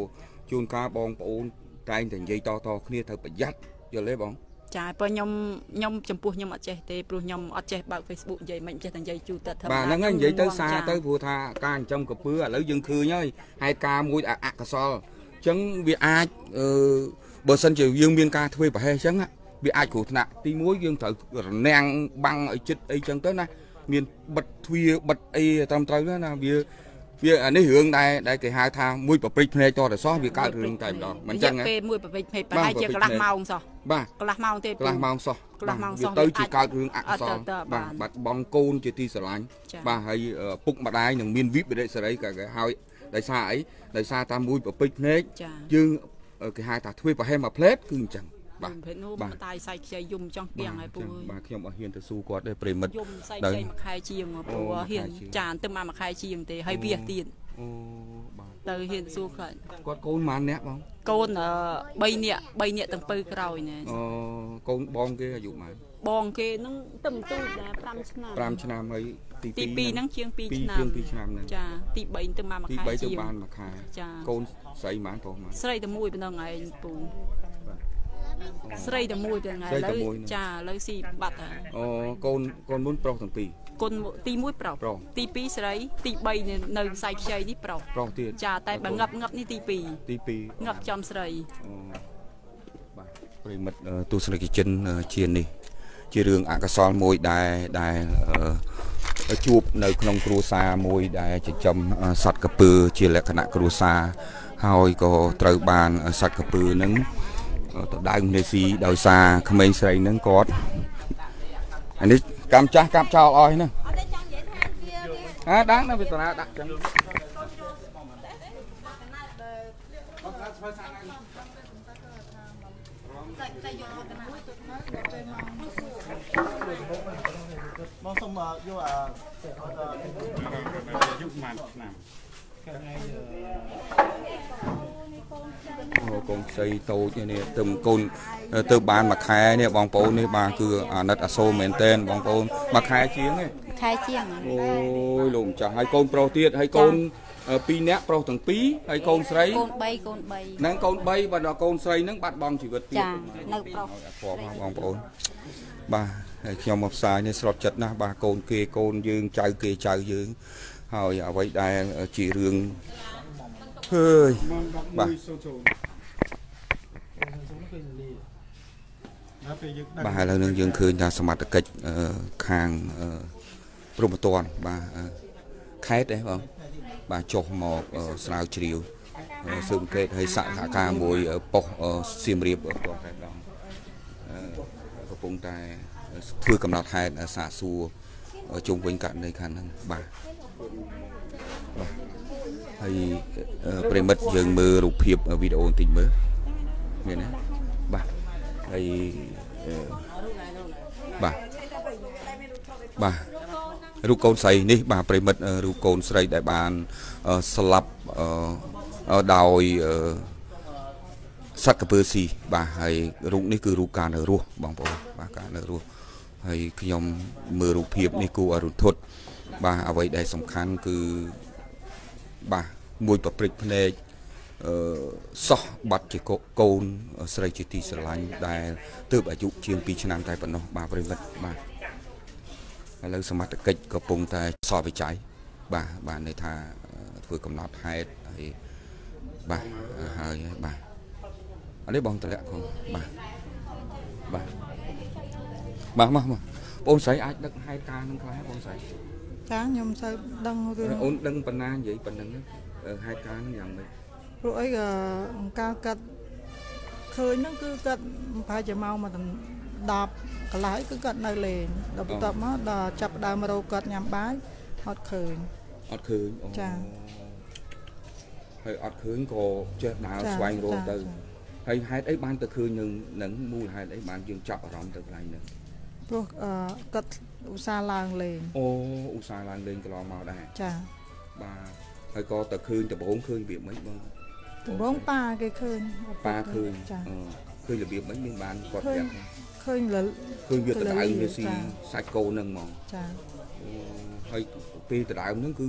ជួនកាលបងប្អូនតែងតែនិយាយតតគ្នាត្រូវប្រយ័ត្នយល់ទេបងចាព្រោះខ្ញុំខ្ញុំចំពោះខ្ញុំអត់ចេះទេព្រោះខ្ញុំអត់ចេះបើក Facebook និយាយមិនចេះតែនិយាយជូតទៅធ្វើបាទហ្នឹងហើយនិយាយទៅសារទៅព្រោះថាការចិញ្ចឹមកពើឥឡូវយើងឃើញហើយហេតុការមួយអកុសលអញ្ចឹងវាអាចអឺបើសិនជាយើងមានការធ្វើប្រហែសអញ្ចឹងវាអាចគ្រោះថ្នាក់ទីមួយយើងត្រូវរនាំងបាំងឲ្យចិត្តអីអញ្ចឹងទៅណាមានបិទទ្វារបិទអីតាមត្រូវណាវាវាអានេះរឿងដែរដែលគេហៅថាមួយប្រព្រឹត្តភ្នែកតទៅសោះវាកើតរឿងតែម្ដងមិនអញ្ចឹងពេលមួយប្រព្រឹត្តភ្នែកប្រហែលជាកន្លះម៉ោងសោះបាទកន្លះម៉ោងទេកន្លះម៉ោងសោះកន្លះម៉ោងសោះទៅជាកើតរឿងអកុសលបាទបាត់បងកូនជាទីស្រឡាញ់បាទហើយពុកម្ដាយនឹងមានវិបរិសេរីក៏គេហើយដោយសារអីដោយសារតាមមួយប្រព្រឹត្តភ្នែកយើងគេហៅថាធ្វើប្រហែលមួយផ្លេតគឺអញ្ចឹងបាទភេទនោះម្ដាយសៃខ្ចីយំចង់ទៀងហើយពូបាទខ្ញុំអត់ហ៊ានទៅស៊ូគាត់ទេប្រិមិត្តយំសៃខ្ចីមួយខែជាងពូហ៊ានចានទៅមកមួយខែជាងទេហើយវាទៀតអូបាទទៅហ៊ានស៊ូខ្លាចគាត់កូនប៉ុន្មាននាក់បងកូន3នាក់3នាក់ទាំងពៅក្រោយណែអូកូនបងគេអាយុប៉ុន្មានបងគេនឹងទឹមទូចដែរ5ឆ្នាំ 5ឆ្នាំហើយទី2ហ្នឹងជាង2ឆ្នាំជាង2ឆ្នាំហ្នឹងចាទី3ទៅមកមួយខែទី3ទៅបានមួយខែចាកូនស្រីប៉ុន្មានបងស្រីតែមួយប៉ុណ្ណឹងឯងពូស្រីតែមួយទាំងថ្ងៃឥឡូវចាឥឡូវស៊ីបាត់ហើយអូកូនកូនមុនប្រុសទាំងពីរកូនទី1ប្រុសទី2ស្រីទី3នៅខ្សែខ្ចីនេះប្រុសប្រុសទៀតចាតែបើងាប់ងាប់នេះទី2 ទី2 ងាប់ចំស្រីអូបាទប្រិមិត្តទស្សនិកជនជានេះជារឿងអកុសលមួយដែលដែលជួបនៅក្នុងគ្រួសារមួយដែលចិញ្ចឹមសត្វក្រពើជាលក្ខណៈគ្រួសារហើយក៏ត្រូវបានសត្វក្រពើនឹងទៅដើមនេស៊ីដោយសារក្មេងស្រីហ្នឹងគាត់អានេះកម្មចាស់កាប់ចោលអស់ហ្នឹងអើដាក់នៅវិសាដាក់ចឹងបងសុំយកអាយុម៉ានឆ្នាំកូនខ្ចីតូចនេះទៅកូនទៅបានមួយខែនេះបងប្អូននេះបាទគឺអាណិតអាសូរមែនតែនបងប្អូនមួយខែជាងទេខែជាងអូយលោកម្ចាស់ហើយកូនប្រុសទៀតហើយកូនពីរនាក់ប្រុសទាំងពីរហើយកូនស្រីកូន3កូន3 ហ្នឹងកូន3បាទដល់កូនស្រីហ្នឹងបាត់បង់ជីវិតទៀតចានៅប្រុសបងប្អូនបាទហើយខ្ញុំមកផ្សាយនេះស្រុតចិត្តណាស់បាទកូនគេកូនយើងចៅគេចៅយើងហើយអ្វីដែលជារឿងហើយបាទបាទឥឡូវនឹងយើងឃើញថាសមត្ថកិច្ចខាងព្រំប្រទានបាទខេត្តទេបងបាទចុះមកស្រាវជ្រាវស៊ើបអង្កេតឲ្យសហការមួយប៉ុស្តិ៍សៀមរាបផ្ទាល់តែម្ដងកំពុងតែធ្វើកំណត់ហេតុសាកសួរជុំវិញករណីខាងហ្នឹងបាទបាទហើយប្រិមិត្តយើងមើលរូបភាពវីដេអូបន្តិចមើលមានទេបាទហើយបាទបាទរូបកូនស្រីនេះបាទប្រិមិត្តរូបកូនស្រីដែលបានស្លាប់ដោយសត្វក្រពើស៊ីបាទហើយរូបនេះគឺរូបការនៅរស់បងប្អូនបាទការនៅរស់ហើយខ្ញុំមើលរូបភាពនេះគួរឲ្យរន្ធត់បាទអ្វីដែលសំខាន់គឺបាទមួយប្រព្រឹត្តភ្នែកអឺសោះបាត់ជាកូនស្រីជាទីស្រឡាញ់ដែលទើបអាយុជាង2ឆ្នាំតែប៉ុណ្ណោះបាទប្រិមិត្តបាទឥឡូវសមត្ថកិច្ចកំពុងតែសោះវិច័យបាទបាទន័យថាធ្វើកំណត់ហេតុហើយបាទហើយបាទអត់ទេបងតម្លាក់ផងបាទបាទបាទមកមកបងស្រីអាចដឹកហេតុការណ៍នឹងខ្លះបងស្រីចាខ្ញុំសូវដឹងរឿងអូនដឹងប៉ុណ្ណានិយាយប៉ុណ្ណឹងហេតុការណ៍យ៉ាងម៉េចព្រោះអីក៏ការកាត់ឃើញហ្នឹងគឺកាត់ប្រហែលជាម៉ោងមក10កន្លះគឺកាត់នៅលេងដល់បន្ទាប់មកដល់ចាប់ដើមរោកាត់ញ៉ាំបាយអត់ឃើញអត់ឃើញអូចាហើយអត់ឃើញក៏ចេះដើរស្វែងរកទៅហើយហេតុអីបានទៅឃើញនឹងនឹងមូលហេតុអីបានយើងចាប់អារម្មណ៍ទៅកន្លែងហ្នឹងព្រោះកាត់ឧស្សាហ៍ឡើងលេងអូឧស្សាហ៍ឡើងលេងកន្លងមកដែរចាបាទហើយក៏ទៅឃើញដំបងឃើញរបៀបម៉េចបងដំបងប៉ាគេឃើញប៉ាឃើញចាឃើញរបៀបម៉េចមានបានគាត់ប្រាប់ឃើញលឃើញវាដៅវាស៊ីសាច់គោនឹងហ្មងចាហើយពេលដៅហ្នឹងគឺ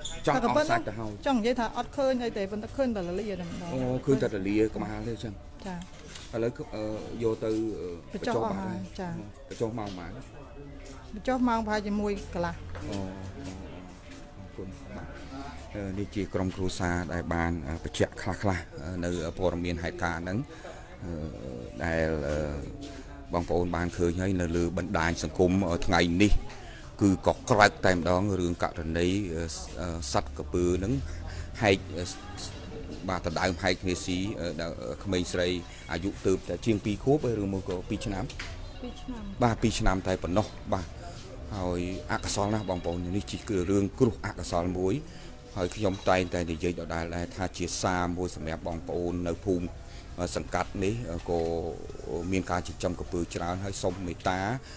ចង់អស់សាច់ទៅហើយចង់និយាយថាអត់ឃើញអីទេប៉ុន្តែឃើញតែលលាតែម្ដងអូឃើញតែលលាក្បាលទេអញ្ចឹងចាឥឡូវយកទៅបញ្ចុះបាត់ហើយចាបញ្ចុះម៉ោងប៉ុន្មានបញ្ចុះម៉ោងប្រហែលជាមួយកន្លះអូអរគុណបាទនេះជាក្រុមគ្រួសារដែលបានបញ្ជាក់ខ្លះខ្លះនៅព័ត៌មានហេតុការណ៍ហ្នឹងដែលបងប្អូនបានឃើញហើយនៅលើបណ្ដាញសង្គមថ្ងៃនេះគឺក៏ក្រើកតែម្ដងរឿងករណីសត្វក្រពើហ្នឹងហែកបាទដដើមហែកគ្នាស៊ីក្មេងស្រីអាយុទៅតែជាងពីរខួបឬមួយក៏ពីរឆ្នាំពីរឆ្នាំបាទពីរឆ្នាំតែប៉ុណ្ណោះបាទហើយអកុសលណាស់បងប្អូននេះជាគឺរឿងគ្រោះអកុសលមួយហើយខ្ញុំតែងតែនិយាយដដែលដែរថាជាសារមួយសម្រាប់បងប្អូននៅភូមិសង្កាត់នេះក៏មានការចិញ្ចឹមក្រពើច្រើនហើយសូមមេត្តា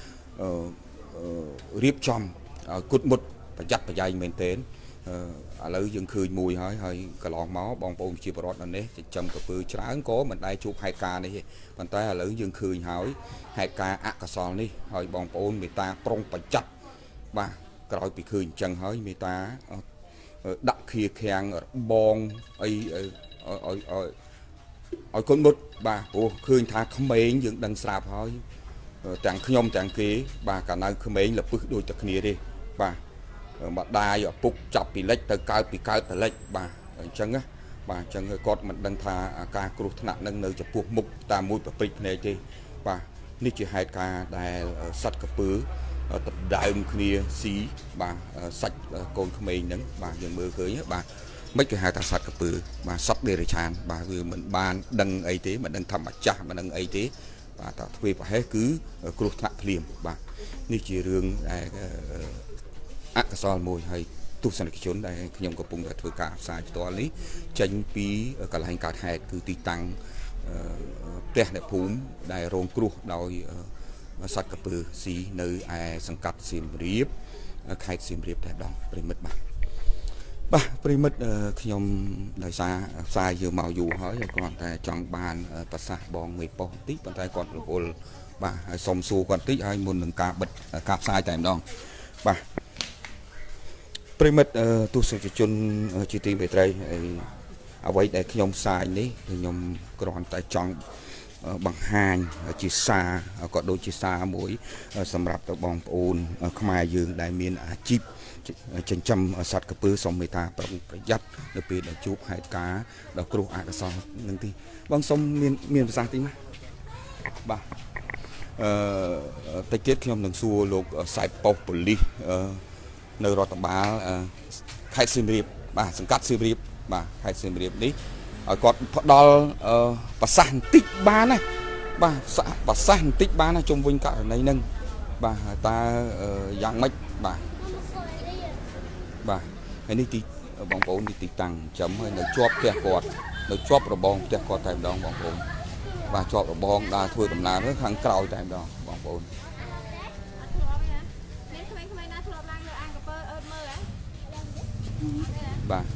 រៀបចំគុតមុតប្រយ័ត្នប្រយែងមែនទែនឥឡូវយើងឃើញមួយហើយហើយកន្លងមកបងប្អូនជាបរិវត្តនៅនេះចិញ្ចឹមក្រពើច្រើនក៏មិនដែលជួបហេតុការណ៍នេះទេប៉ុន្តែឥឡូវយើងឃើញហើយហេតុការណ៍អកុសលនេះហើយបងប្អូនមេត្តាប្រុងប្រយ័ត្នបាទក្រោយពីឃើញអញ្ចឹងហើយមេត្តាដាក់ខៀខាំងបងអីឲ្យឲ្យឲ្យគុណមុតបាទព្រោះឃើញថាក្មេងយើងដឹងស្រាប់ហើយទាំងខ្ញុំទាំងគេបាទកាលនៅក្មេងលពឹសដូចតែគ្នាទេបាទម្ដាយឪពុកចាប់ពីលិចទៅកើតពីកើតទៅលិចបាទអញ្ចឹងណាបាទអញ្ចឹងគាត់មិនដឹងថាការគ្រោះថ្នាក់នឹងនៅចំពោះមុខតាមមួយប្រព្រឹត្តភ្នែកទេបាទនេះជាហេតុការណ៍ដែលសត្វក្រពើដណ្ដើមគ្នាស៊ីបាទសាច់កូនក្មេងហ្នឹងបាទយើងមើលឃើញបាទមិនគេហៅថាសត្វក្រពើបាទសត្វដេរឆានបាទវាមិនបានដឹងអីទេមិនដឹងធម្មចាស់មិនដឹងអីទេបាទតែទ្វេប្រហែសគឺគ្រោះថ្នាក់ភ្លាមបាទនេះជារឿងដែលអកុសលមួយហើយទស្សនិកជនដែលខ្ញុំកំពុងតែធ្វើការផ្សាយផ្ទាល់នេះចេញពីកន្លែងកើតហេតុគឺទីតាំងផ្ទះអ្នកភូមិដែលរងគ្រោះដោយសត្វក្រពើស៊ីនៅឯសង្កាត់សៀមរាបខេត្តសៀមរាបតែម្ដងប្រិមិត្តបាទបាទប្រិមិត្តខ្ញុំដោយសារផ្សាយយើងមកយូរហើយគាត់តែចង់បានប្រសាសន៍បងមេប៉ុសបន្តិចប៉ុន្តែគាត់រវល់បាទហើយសុំសួរគាត់បន្តិចហើយមុននឹងការបិទការផ្សាយតែម្ដងបាទប្រិមិត្តទស្សនិកជនជាទីមេត្រីអ្វីដែលខ្ញុំផ្សាយនេះខ្ញុំគ្រាន់តែចង់បង្ហាញជាសារក៏ដូចជាសារមួយសម្រាប់ទៅបងប្អូនខ្មែរយើងដែលមានអាជីពចិញ្ចឹមសត្វក្រពើសូមមេត្តាប្រុងប្រយ័ត្ននៅពេលដែលជួបហេតុការណ៍ដល់គ្រោះអកុសលនឹងទីបងសូមមានមានប្រសាសន៍ទីណាបាទអឺតិចទៀតខ្ញុំនឹងសួរលោកសែបប៉ុស្តិ៍ប៉ូលីសនៅរដ្ឋបាលខេត្តសៀមរាបបាទសង្កាត់សៀមរាបបាទខេត្តសៀមរាបនេះឲ្យគាត់ផ្ដល់ប្រសាសន៍បន្តិចបានណាបាទប្រសាសន៍បន្តិចបានណាជុំវិញករណីហ្នឹងបាទតើយ៉ាងម៉េចបាទបាទហើយនេះទីបងប្អូននេះទីតាំងចំហើយនៅជាប់ផ្ទះគាត់នៅជាប់របងផ្ទះគាត់តែម្ដងបងប្អូនបាទជាប់របងដើរធ្វើដំណើរខាងក្រោយតែម្ដងបងប្អូនបាទ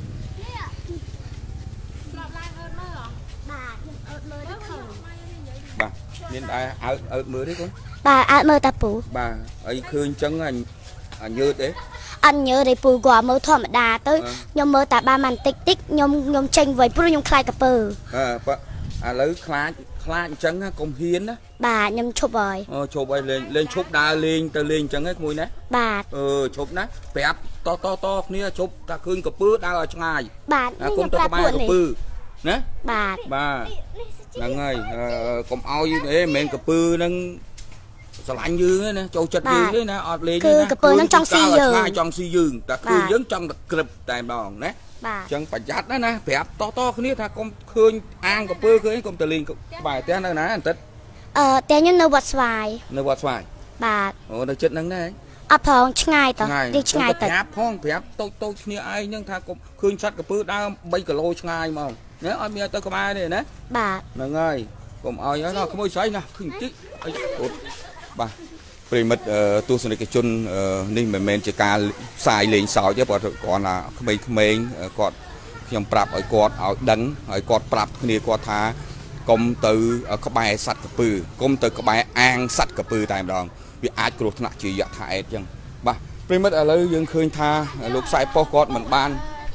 បាទមានដែរអើអើមើលទេកូនបាទអើមើលតាពូបាទអីឃើញអញ្ចឹងអញញើតទេអត់ញើទេពូគាត់មើលធម្មតាទៅខ្ញុំមើលតែបានបន្តិចតិចខ្ញុំខ្ញុំចេញវិញព្រោះខ្ញុំខ្លាចក្រពើអើឥឡូវខ្លាចខ្លាចអញ្ចឹងកុំហ៊ានណាបាទខ្ញុំឈប់ហើយអូឈប់ហើយលេងលេងឈប់ដើរលេងទៅលេងអញ្ចឹងហ៎ក្មួយណាបាទអឺឈប់ណាប្រាប់តតតគ្នាឈប់តែឃើញក្រពើដើរឲ្យឆ្ងាយបាទគុំទៅក្បែរក្រពើណាបាទបាទហ្នឹងហើយកុំឲ្យអេមិនមែនក្រពើហ្នឹងស្រឡាញ់យើងទេណាចូលចិត្តយើងទេណាអត់លេងទេណាគឺក្រពើហ្នឹងចង់ស៊ីយើងឆ្ងាយចង់ស៊ីយើងតែឃើញយើងចង់តែក្រឹបតែម្ដងណាបាទអញ្ចឹងប្រយ័ត្នណាណាប្រាប់តតគ្នាថាកុំឃើញអាងក្រពើឃើញកុំទៅលេងក្បែរផ្ទះនៅណាអន្តិតអឺផ្ទះខ្ញុំនៅវត្តស្វាយនៅវត្តស្វាយបាទអូនៅចិត្តហ្នឹងដែរអត់ផងឆ្ងាយតនេះឆ្ងាយទៅប្រាប់ផងប្រាប់តូចតូចគ្នាឯងហ្នឹងថាកុំឃើញសត្វក្រពើដើមបីគីឡូឆ្ងាយមកណាអត់មានទៅក្បែរទេណាបាទហ្នឹងហើយកុំឲ្យណាក្មួយស្រីណាឃើញតិចអីបាទប្រិមិត្តទស្សនិកជននេះមិនមែនជាការផ្សាយលេងសើចទេព្រោះគាត់ថាក្មេងៗគាត់ខ្ញុំប្រាប់ឲ្យគាត់ឲ្យដឹងឲ្យគាត់ប្រាប់គ្នាគាត់ថាកុំទៅក្បែរសត្វក្រពើកុំទៅក្បែរអាងសត្វក្រពើតែម្ដងវាអាចគ្រោះថ្នាក់ជាយថាអេតអញ្ចឹងបាទប្រិមិត្តឥឡូវយើងឃើញថាលោកខ្សែប៉ុស្តិ៍គាត់មិនបាន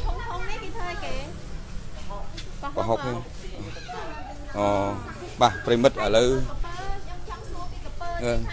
ប្រហុកទេអូបាទប្រិមិត្តឥឡូវអឺ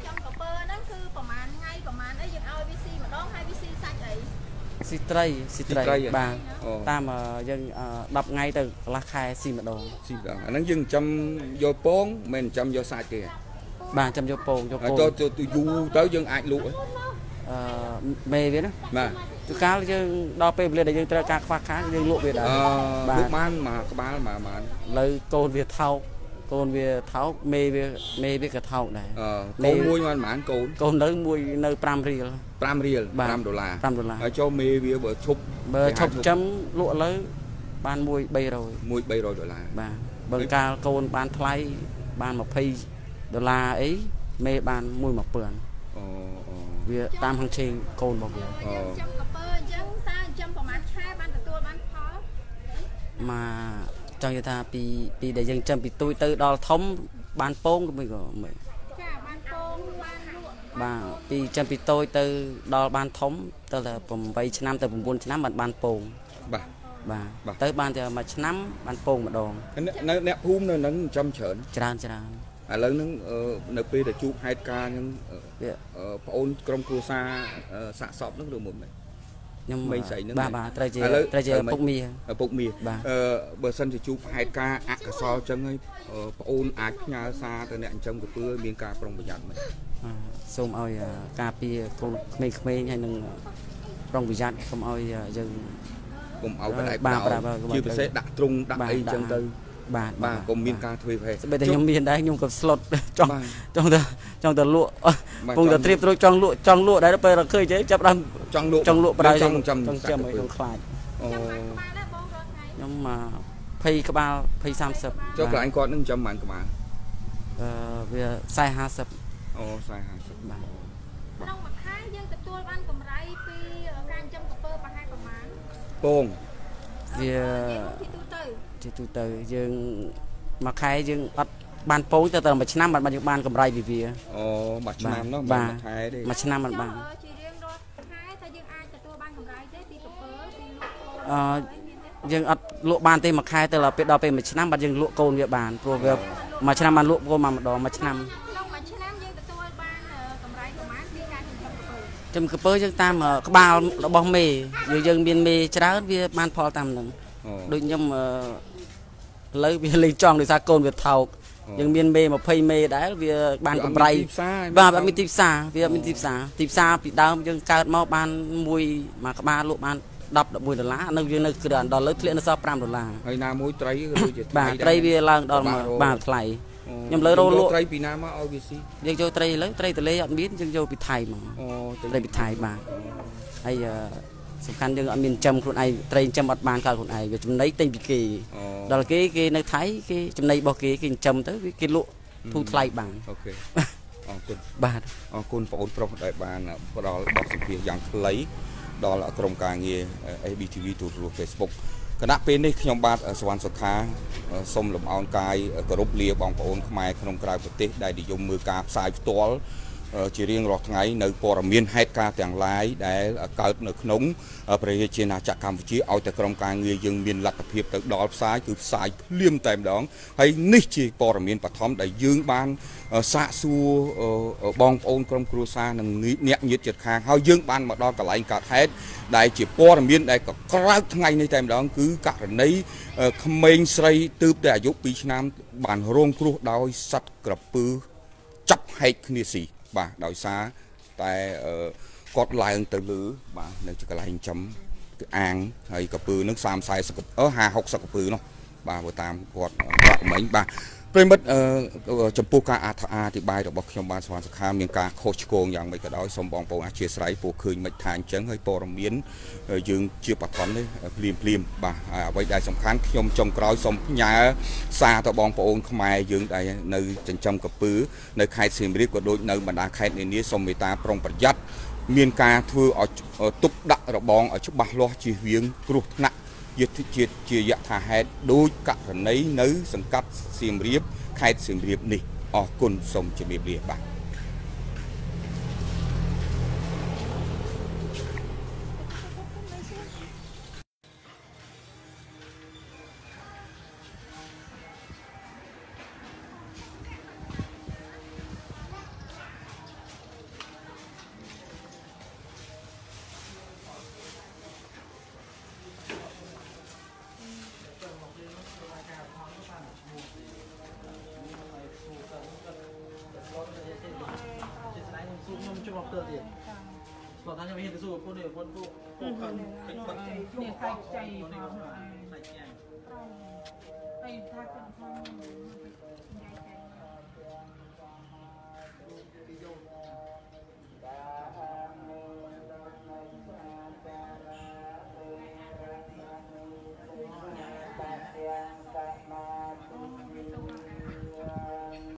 ស៊ីត្រីស៊ីត្រីបាទតាមយើងដប់ថ្ងៃទៅកន្លះខែស៊ីម្ដងស៊ីម្ដងអាហ្នឹងយើងចាំយកពងមិនចាំយកសាច់ទេបាទចាំយកពងយកពងទៅទៅយូរទៅយើងអាចលក់អឺមេវាណាបាទជួនកាលយើងដល់ពេលវេលាដែលយើងត្រូវការខ្វះខាតយើងលក់វាដែរបាទលក់បានមួយក្បាលមួយម៉ានឥឡូវកូនវាថោកកូនវាថោកមេវាមេវាក៏ថោកដែរកូនមួយមួយម៉ានកូនកូននៅមួយនៅ5រៀល 5រៀល5ដុល្លារ 5ដុល្លារហើយចូលមេវាបើឈប់បើឈប់ចាំលក់ឥឡូវបានមួយ300 មួយ300ដុល្លារបាទបើកាលកូនបានថ្លៃបាន20ដុល្លារអីមេបានមួយ1000អូអូវាតាមហាងឆេងកូនរបស់វាអូចាំកពើអញ្ចឹងតើចាំប្រហែលខែបានទទួលបានផលមកចង់និយាយថាពីពីដែលយើងចាំពីទួយទៅដល់ធំបានពងក៏មិនក៏មិនចាបានពងបានលក់បាទពីចាំពីតូចទៅដល់បានធំទៅតែ8ឆ្នាំទៅ9ឆ្នាំបានបានពងបាទបាទទៅបានតែមួយឆ្នាំបានពងម្ដងនៅអ្នកភូមិនៅនឹងចំច្រើនច្រើនច្រើនឥឡូវហ្នឹងនៅពេលដែលជួបហេតុការណ៍ហ្នឹងប្អូនក្រុមគ្រួសារសាកសពហ្នឹងឬមិនខ្ញុំមិនស្អីហ្នឹងបាទបាទត្រូវជាត្រូវជាពុកមាពុកមាអឺបើសិនជាជួបហេតុការណ៍អកុសលចឹងហើយប្អូនអាចផ្ញើសារទៅអ្នកចិញ្ចឹមកពើមានការប្រុងប្រយ័ត្នមិនសូមឲ្យការពារកូនក្មេងៗហើយនឹងប្រុងប្រយ័ត្នកុំឲ្យយើងកុំឲ្យបដិបត្តិជាពិសេសដាក់ទ្រុងដាក់អីចឹងទៅបាទបាទកុំមានការធ្វើប្រហែលស្បែកតែខ្ញុំមានដែរខ្ញុំក៏ស្លុតចង់ចង់ទៅចង់ទៅលក់ពងទៅត្រៀបត្រួយចង់លក់ចង់លក់ដែរពេលរកឃើញទេចាប់ដើមចង់លក់ចង់លក់ប្រដៅចង់ចាំចង់ចាំឲ្យខ្ញុំខ្លាចអូខ្ញុំមក20ក្បាល20 30 ចុះកន្លែងគាត់នឹងចាំប៉ុន្មានក្បាលអឺវា40 50 អូ40 50 បាទក្នុងមួយខែយើងទទួលបានកម្រៃពីការចិញ្ចឹមកពើប្រហែលប្រមាណពងវាទីទូទៅយើងមួយខែយើងអត់បានពងទៅតែមួយឆ្នាំបានយើងបានកម្រៃពីវាអូមួយឆ្នាំនោះមួយខែទេមួយឆ្នាំមិនបានជារៀងរាល់ខែថាយើងអាចទទួលបានកម្រៃទេពីកពើពីលក់អឺយើងអត់លក់បានទេមួយខែទៅដល់ពេលដល់ពេលមួយឆ្នាំបាត់យើងលក់កូនវាបានព្រោះវាមួយឆ្នាំបានលក់កូនមកម្ដងមួយឆ្នាំក្នុងមួយឆ្នាំយើងទទួលបានកម្រៃប្រហែលពីការចិញ្ចឹមកពើចិញ្ចឹមកពើយើងតាមក្បាលរបស់មេយើងយើងមានមេច្រើនវាបានផលតាមនឹងដូចខ្ញុំឥឡូវវាលេងចង់ដោយសារកូនវាថោកយើងមានមេ20មេដែរវាបានកម្រៃបាទអត់មានទីផ្សារវាអត់មានទីផ្សារទីផ្សារពីដើមយើងកើតមកបានមួយមួយក្បាលលក់បាន10 11ដុល្លារនៅយើងនៅគឺដល់លើធ្លាក់នៅសល់5ដុល្លារហើយណាមួយត្រីក៏ដូចជាថ្លៃបាទត្រីវាឡើងដល់បាទថ្លៃខ្ញុំលើរលក់ត្រីពីណាមកឲ្យវាស៊ីយើងយកត្រីឥឡូវត្រីទលេអត់មានយើងយកពីថៃមកអូត្រីពីថៃបាទហើយសំខាន់យើងអត់មានចំខ្លួនឯងត្រីចំអត់បានកើតខ្លួនឯងវាចំណីទិញពីគេដល់គេគេនៅថៃគេចំណីរបស់គេគេចំទៅគេលក់ធូរថ្លៃបានអូខេអរគុណបាទអរគុណបងអូនប្រុសដែលបានផ្ដល់បទសម្ភាសន៍យ៉ាងខ្លីដល់ក្រុមការងារ เอ บี ที វី ទូរទស្សន៍ Facebook គណៈពេលនេះខ្ញុំបាទសវណ្ណសុខាសូមលំអោនកាយគោរពលាបងប្អូនខ្មែរក្នុងក្រៅប្រទេសដែលនិយមមើលការផ្សាយផ្ទាល់ជារៀងរាល់ថ្ងៃនៅព័ត៌មានហេតុការណ៍ទាំងឡាយដែលកើតនៅក្នុងប្រជាជាតិណាចក្រកម្ពុជាឲ្យតែក្រុមការងារយើងមានលទ្ធភាពទៅដល់ផ្សាយគឺផ្សាយភ្លាមតែម្ដងហើយនេះជាព័ត៌មានបឋមដែលយើងបានសាកសួរបងប្អូនក្រុមគ្រួសារនិងអ្នកញាតិជិតខាងហើយយើងបានមកដល់កន្លែងកើតហេតុដែលជាព័ត៌មានដែលក៏ក្រោកថ្ងៃនេះតែម្ដងគឺករណីក្មេងស្រីទើបតែអាយុ2ឆ្នាំបានរងគ្រោះដោយសត្វក្រពើចាប់ហែកគ្នាស៊ីបាទដោយសារតែគាត់ឡើងទៅលើបាទនៅកន្លែងចំគឺអាងហើយកពើនឹង30 40អឺ50 60កពើនោះបាទបើតាមគាត់រកមិញបាទប្រិមិត្តចំពោះការអធិប្បាយរបស់ខ្ញុំបាទសវណ្ណសុខាមានការខុសឆ្គងយ៉ាងម៉េចក៏ដោយសូមបងប្អូនអធិស្ឋានពូឃើញមិនថាអញ្ចឹងហើយព័ត៌មានយើងជាបឋមនេះភ្លាមភ្លាមបាទហើយអ្វីដែលសំខាន់ខ្ញុំចុងក្រោយសូមផ្ញើសារទៅបងប្អូនខ្មែរយើងដែលនៅចិញ្ចឹមកពើនៅខេត្តសៀមរាបក៏ដូចនៅបណ្ដាខេត្តនានាសូមមេត្តាប្រុងប្រយ័ត្នមានការធ្វើឲ្យទុកដាក់របងឲ្យច្បាស់លាស់ជៀសវាងគ្រោះថ្នាក់យុទ្ធជាតិជាយថាហេតុដោយករណីនៅសង្កាត់សៀមរាបខេត្តសៀមរាបនេះអរគុណសូមជម្រាបលាបាទមកផ្ទើទៀតគាត់ថាខ្ញុំហ៊ានទៅសួរពួកនេះពួកពួកពួកខាងគាត់នេះខ្លាចចៃនេះខ្លាចចាំហើយថាគាត់ថា